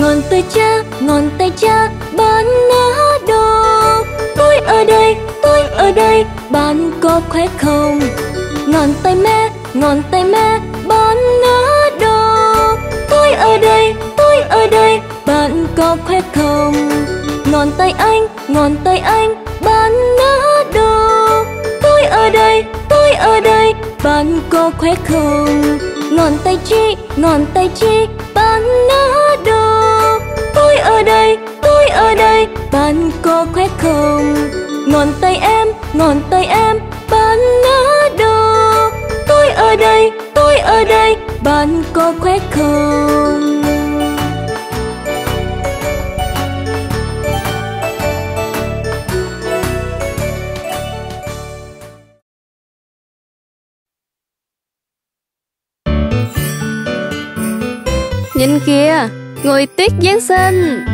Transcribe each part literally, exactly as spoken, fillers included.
ngón tay cha, ngón tay cha, bạn nỡ đồ. Tôi ở đây, tôi ở đây, bạn có khỏe không? Ngón tay mẹ, ngón tay mẹ, bạn nỡ đồ. Tôi ở đây, tôi ở đây, bạn có khỏe không? Ngón tay anh, ngón tay anh, bạn nỡ đồ. Tôi ở đây, tôi ở đây, bạn có khỏe không? Ngón tay chị, ngón tay chị, bạn nỡ đồ. Tôi ở đây, tôi ở đây, bạn có khỏe không? Ngón tay em, ngón tay em, bạn nỡ đồ. Tôi ở đây, tôi ở đây, bạn có khỏe không? Nhìn kìa, người tuyết Giáng sinh.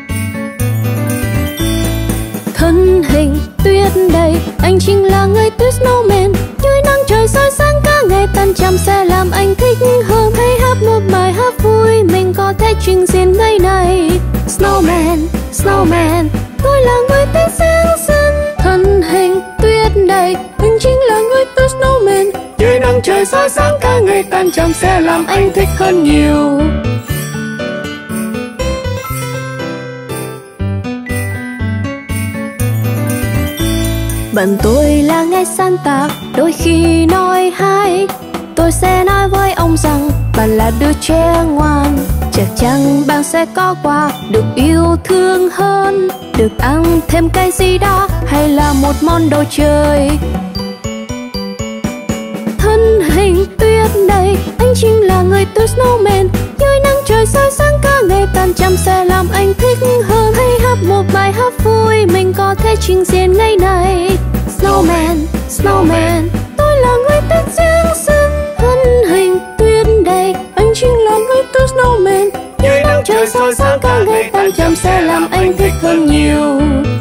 Thân hình tuyết đầy, anh chính là người tuyết snowman. Dưới nắng trời soi sáng cả ngày, tan chăm sẽ làm anh thích hơn. Hãy hát một bài hát vui, mình có thể trình diễn ngày này. Snowman, snowman, tôi là người tuyết Giáng sinh. Thân hình tuyết đầy, anh chính là người tuyết snowman. Dưới nắng trời soi sáng cả ngày, tan chăm sẽ làm anh thích hơn nhiều. Bạn tôi là ngài Santa, đôi khi nói hay. Tôi sẽ nói với ông rằng bạn là đứa trẻ ngoan. Chắc chắn bạn sẽ có quà, được yêu thương hơn, được ăn thêm cái gì đó, hay là một món đồ chơi. Thân hình tuyết đầy, anh chính là người tuyết snowman. Dưới nắng trời soi sáng cả ngày, tan chăm sẽ làm anh thích hơn. Hãy hát một bài hát vui, mình có thể trình diễn ngày này. Snowman, snowman, tôi là người tuyết Giáng sinh. Thân hình tuyết đầy, anh chính là người tuyết snowman. Dưới nắng trời soi sáng cả ngày, tan chăm sẽ làm anh thích hơn nhiều.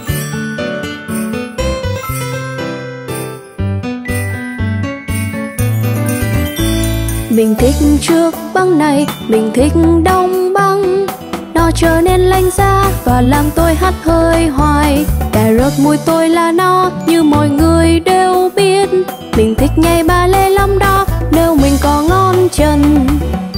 Mình thích trước băng này, mình thích đông băng. Nó trở nên lạnh giá và làm tôi hắt hơi hoài. Cà rốt mùi tôi là nó, như mọi người đều biết. Mình thích nhảy ba lê lắm đó, nếu mình có ngón chân.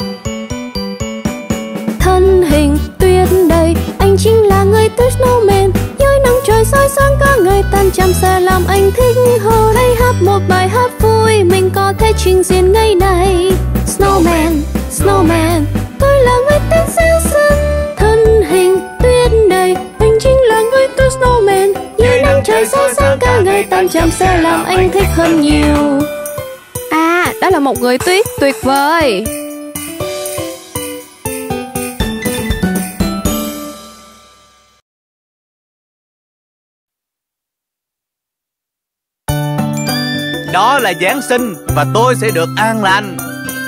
Thân hình tuyết đầy, anh chính là người tuyết snowman. Dưới nắng trời soi sáng cả ngày, tan chăm sẽ làm anh thích hơn. Hãy hát một bài hát vui, mình có thể trình diễn ngày này. Snowman, snowman, tôi là người tuyết Giáng sinh. Thân hình tuyết đầy, anh chính là người tuyết snowman. Dưới nắng trời soi sáng cả ngày, tan chăm sẽ làm anh thích hơn nhiều. À, đó là một người tuyết tuyệt vời. Đó là Giáng sinh và tôi sẽ được an lành.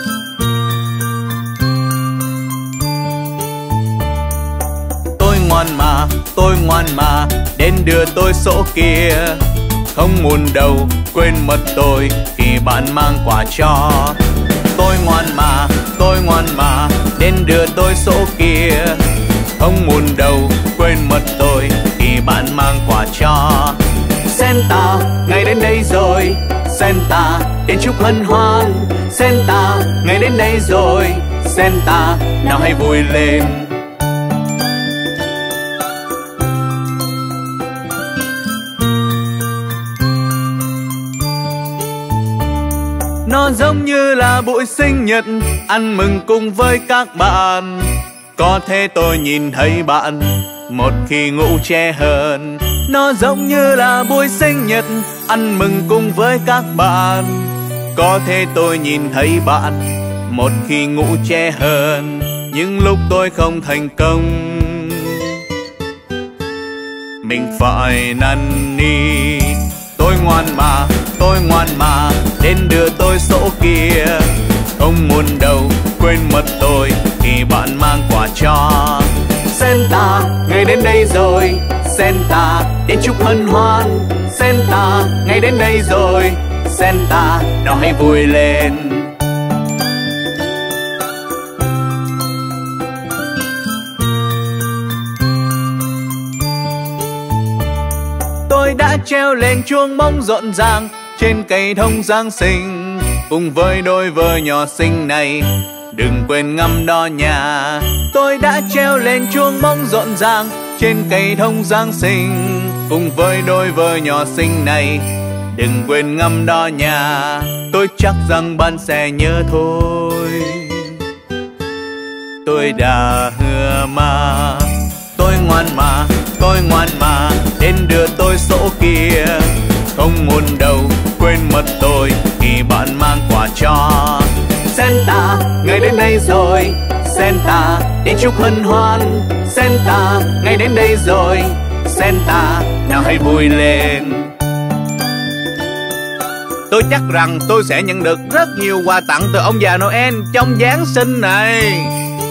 Tôi ngoan mà, tôi ngoan mà, đến đưa tôi sổ kia. Không muốn đâu, quên mất tôi khi bạn mang quà cho. Tôi ngoan mà, tôi ngoan mà, đến đưa tôi sổ kia. Không muốn đâu, quên mất tôi khi bạn mang quà cho. Santa, ngày đến đây rồi. Santa, đến chúc hân hoan. Santa, ngày đến đây rồi. Santa, nào hãy vui lên. Nó giống như là buổi sinh nhật, ăn mừng cùng với các bạn. Có thể tôi nhìn thấy bạn một khi ngủ trễ hơn. Nó giống như là buổi sinh nhật, ăn mừng cùng với các bạn. Có thể tôi nhìn thấy bạn một khi ngủ trễ hơn. Nhưng lúc tôi không thành công, mình phải năn nỉ. Tôi ngoan mà, tôi ngoan mà, đến đưa tôi sổ kia. Không muốn đâu, quên mất tôi khi bạn mang quà cho. Santa, ngày đến đây rồi. Santa, đến chúc hân hoan. Santa, ngày đến đây rồi. Santa, nào hãy vui lên. treo lên chuông bóng rộn ràng trên cây thông Giáng sinh. Cùng với đôi vợ nhỏ xinh này đừng quên ngắm đo nhà. Tôi đã treo lên chuông bóng rộn ràng trên cây thông Giáng sinh. Cùng với đôi vợ nhỏ xinh này đừng quên ngắm đo nhà. Tôi chắc rằng bạn sẽ nhớ thôi. Tôi đã hứa mà, tôi ngoan mà, tôi ngoan mà, đến đưa tôi sổ kia. Không muốn đâu quên mất tôi khi bạn mang quà cho. Santa, ngày đến đây rồi, Santa, đến chúc hân hoan. Santa, ngày đến đây rồi, Santa, nào hãy vui lên. Tôi chắc rằng tôi sẽ nhận được rất nhiều quà tặng từ ông già Noel trong Giáng sinh này.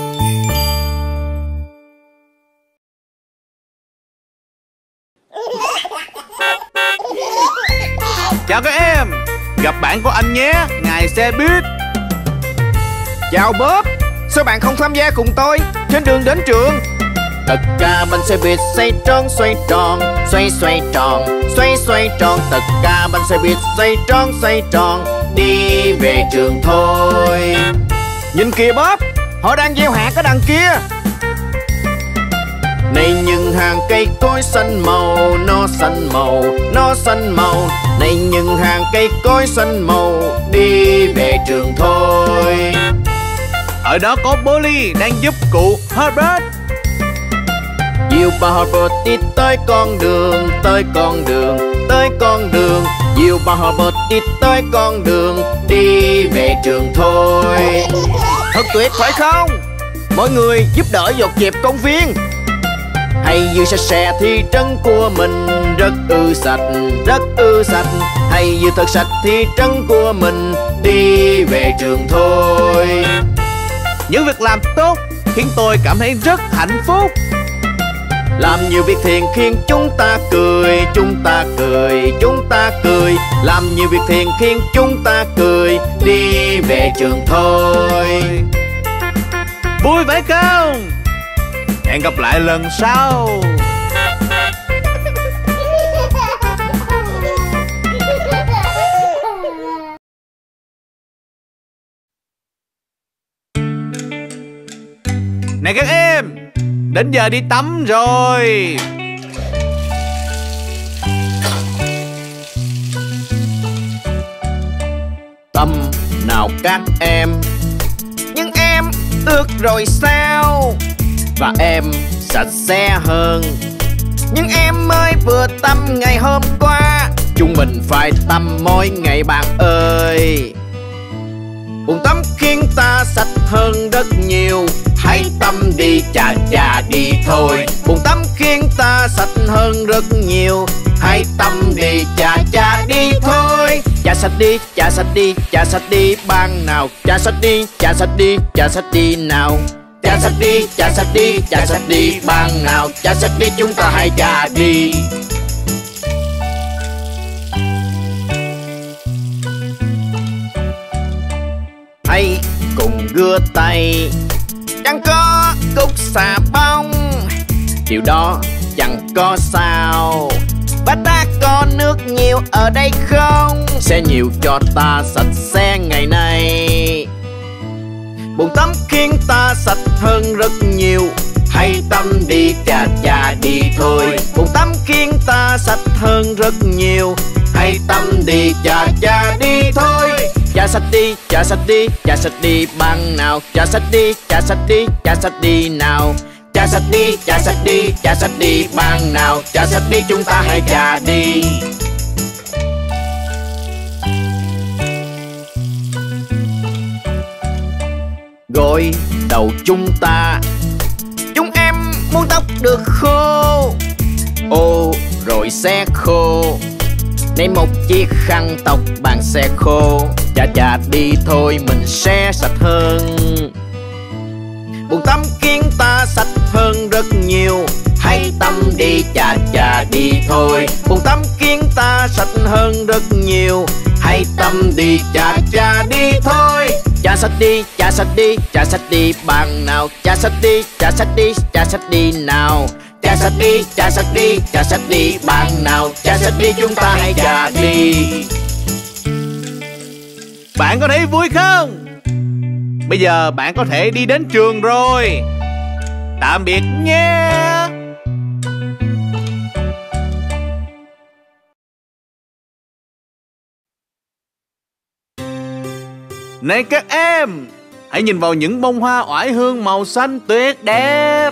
Chào các em, gặp bạn của anh nhé, ngài xe buýt. Chào Bob, sao bạn không tham gia cùng tôi trên đường đến trường? Tất cả bánh xe buýt xoay tròn xoay tròn, xoay xoay tròn, xoay xoay tròn. Tất cả bánh xe buýt xoay tròn xoay tròn, đi về trường thôi. Nhìn kìa Bob, họ đang gieo hạt ở đằng kia. Này những hàng cây cối xanh màu, nó xanh màu, nó xanh màu. Này những hàng cây cối xanh màu, đi về trường thôi. Ở đó có Polly đang giúp cụ Herbert. Dìu bà Herbert đi tới con đường, tới con đường, tới con đường. Dìu bà Herbert đi tới con đường, đi về trường thôi. Thật tuyệt phải không? Mọi người giúp đỡ dọn dẹp công viên. Hãy giữ sạch sẽ thị trấn của mình rất ư sạch, rất ư sạch. Hãy giữ thật sạch thị trấn của mình, đi về trường thôi. Những việc làm tốt khiến tôi cảm thấy rất hạnh phúc. Làm nhiều việc thiện khiến chúng ta cười, chúng ta cười, chúng ta cười. Làm nhiều việc thiện khiến chúng ta cười, đi về trường thôi. Vui phải không? Hẹn gặp lại lần sau. Này các em, đến giờ đi tắm rồi. Tắm nào các em. Nhưng em ướt rồi sao? Và em sạch sẽ hơn. Nhưng em mới vừa tắm ngày hôm qua. Chúng mình phải tắm mỗi ngày bạn ơi. Bồn tắm khiến ta sạch hơn rất nhiều. Hãy tắm đi chà chà đi thôi. Bồn tắm khiến ta sạch hơn rất nhiều. Hãy tắm đi chà chà đi thôi. Chà sạch đi, chà sạch đi, chà sạch đi bạn nào. Chà sạch đi, chà sạch đi, chà sạch đi nào. Chà sạch đi, chà sạch đi, chà sạch đi bạn nào. Chà sạch đi, chúng ta hãy chà đi. Hãy cùng gưa tay. Chẳng có cục xà bông, điều đó chẳng có sao. Và ta có nước nhiều ở đây không? Sẽ nhiều cho ta sạch sẽ ngày nay. Bồn tắm khiến ta sạch hơn rất nhiều. Hãy tắm đi chà chà đi thôi. Bồn tắm khiến ta sạch hơn rất nhiều. Hãy tắm đi chà chà đi thôi. Chà sạch đi, chà sạch đi, chà sạch đi bạn nào. Chà sạch đi, chà sạch đi, chà sạch đi nào. Chà sạch đi, chà sạch đi, chà sạch đi bạn nào. Chà sạch đi, chúng ta hãy chà đi. Gội đầu chúng ta. Chúng em muốn tóc được khô. Ô rồi sẽ khô. Lấy một chiếc khăn tóc bạn sẽ khô. Chà chà đi thôi mình sẽ sạch hơn. Bồn tắm khiến ta sạch hơn rất nhiều. Hãy tắm đi chà chà đi thôi. Bồn tắm khiến ta sạch hơn rất nhiều. Hãy tắm đi chà chà đi thôi. Chà sạch đi, chà sạch đi, chà sạch đi bạn nào. Chà sạch đi, chà sạch đi, chà sạch đi nào. cha sách đi, cha sách đi, cha sách đi. Bạn nào cha sách đi, chúng ta hãy cha đi. Bạn có thấy vui không? Bây giờ bạn có thể đi đến trường rồi. Tạm biệt nha. Này các em, hãy nhìn vào những bông hoa oải hương màu xanh tuyệt đẹp.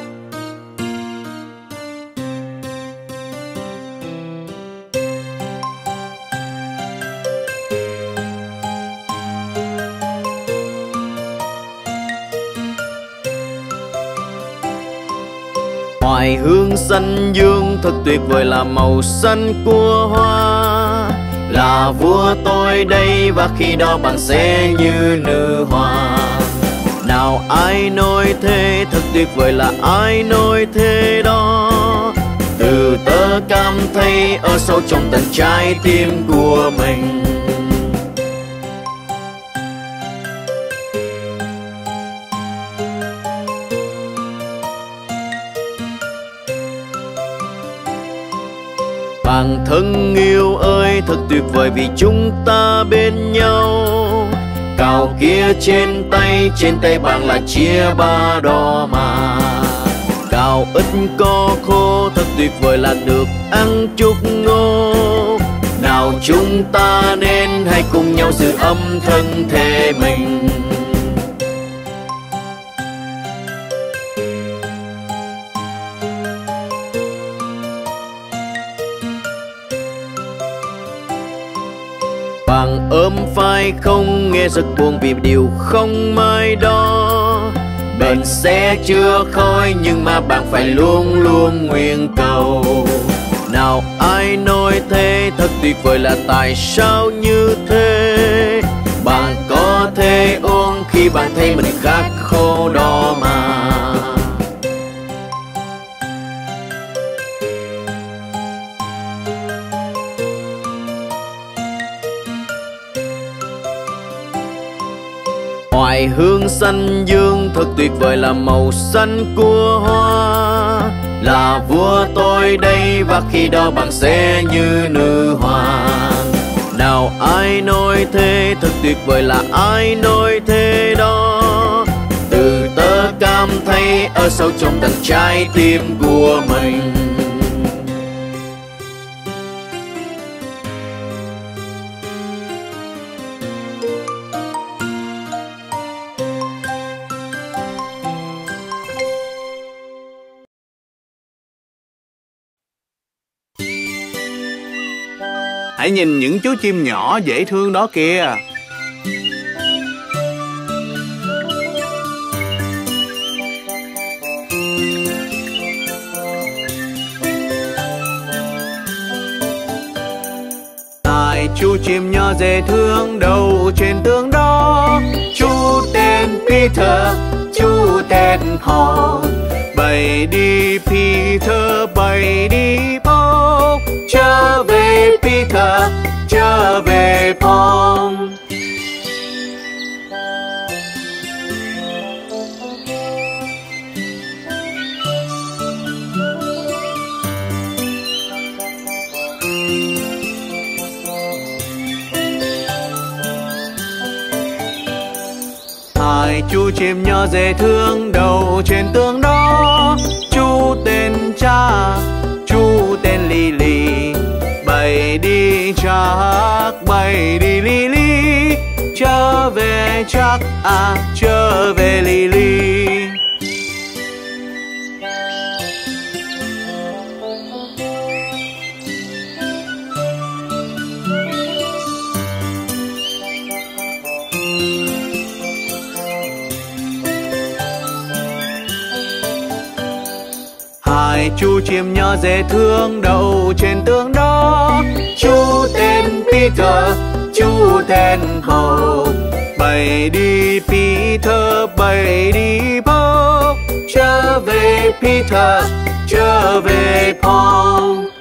Oải hương xanh dương thật tuyệt vời là màu xanh của hoa. Là vua tôi đây và khi đó bạn sẽ như nữ hoàng. Nào ai nói thế, thật tuyệt vời là ai nói thế đó. Từ tớ cảm thấy ở sâu trong tận trái tim của mình. Bạn thân yêu ơi, thật tuyệt vời vì chúng ta bên nhau. Cào kia trên tay, trên tay bạn là chia ba đỏ mà. Cào ít có khô, thật tuyệt vời là được ăn chút ngô. Nào chúng ta nên hãy cùng nhau giữ ấm thân thể mình. Bạn ôm vai không nghe rất buồn vì điều không mai đó. Bền sẽ chưa khói nhưng mà bạn phải luôn luôn nguyện cầu. Nào ai nói thế, thật tuyệt vời là tại sao như thế. Bạn có thể uống khi bạn thấy mình khát khô đó mà. Oải hương xanh dương thật tuyệt vời là màu xanh của hoa. Là vua tôi đây và khi đó bạn sẽ như nữ hoàng. Nào ai nói thế, thật tuyệt vời là ai nói thế đó. Từ tớ cảm thấy ở sâu trong tận trái tim của mình. Hãy nhìn những chú chim nhỏ dễ thương đó kìa. Tại chú chim nhỏ dễ thương đâu trên tường đó. Chú tên Peter, chú tên Paul. Bay đi Peter, bay đi Paul. Trở về Peter, trở về Paul. Hai chú chim nhỏ dễ thương đâu trên tường đó. Chú tên cha, chú tên Lily. Bay đi chắc, bay đi Lily. Trở về chắc, à trở về Lily. Hai chú chim nhỏ dễ thương đậu trên tường đó. Chú tên Peter, chú tên Paul. Bay đi Peter, bay đi Paul. Trở về Peter, trở về Paul.